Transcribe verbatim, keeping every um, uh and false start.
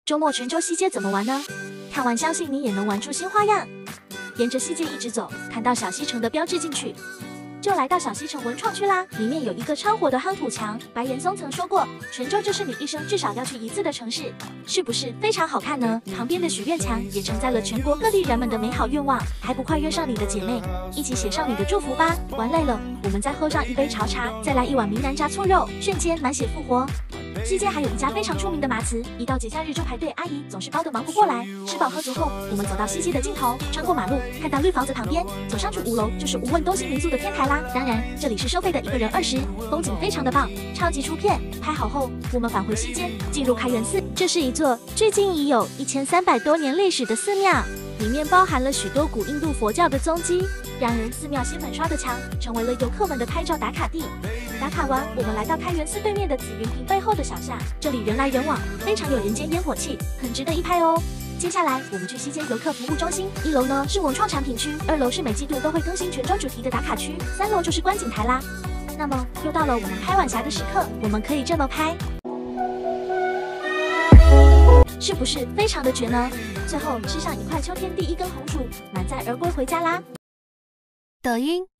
周末泉州西街怎么玩呢？看完相信你也能玩出新花样。沿着西街一直走，看到小西城的标志进去，就来到小西城文创区啦。里面有一个超火的夯土墙，白岩松曾说过，泉州就是你一生至少要去一次的城市，是不是非常好看呢？旁边的许愿墙也承载了全国各地人们的美好愿望，还不快约上你的姐妹，一起写上你的祝福吧。玩累了，我们再喝上一杯潮茶，再来一碗闽南炸醋肉，瞬间满血复活。西街还有一家非常出名的麻糍，一到节假日就排队，阿姨总是包得忙不过来。吃饱喝足后，我们走到西街的尽头，穿过马路，看到绿房子旁边，走上去五楼就是无问东行民宿的天台啦。当然，这里是收费的，一个人二十，风景非常的棒，超级出片。拍好后，我们返回西街，进入开元寺。这是一座距今已有一千三百多年历史的寺庙，里面包含了许多古印度佛教的踪迹。然而，寺庙新粉刷的墙成为了游客们的拍照打卡地。打卡完，我们来到开元寺对面的紫云亭背后的小巷，这里人来人往，非常有人间烟火气，很值得一拍哦。接下来，我们去西街游客服务中心，一楼呢是文创产品区，二楼是每季度都会更新泉州主题的打卡区，三楼就是观景台啦。那么，又到了我们拍晚霞的时刻，我们可以这么拍，是不是非常的绝呢？最后吃上一块秋天第一根红薯，满载而归回家啦。 抖音。